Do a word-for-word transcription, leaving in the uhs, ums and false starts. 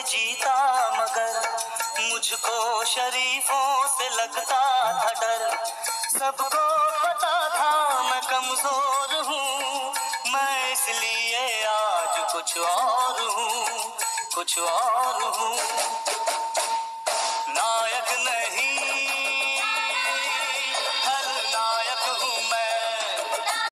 जीता, मगर मुझको शरीफों से लगता था डर। सबको पता था मैं कमजोर हूँ, मैं इसलिए आज कुछ और हूँ, कुछ और हूँ। नायक नहीं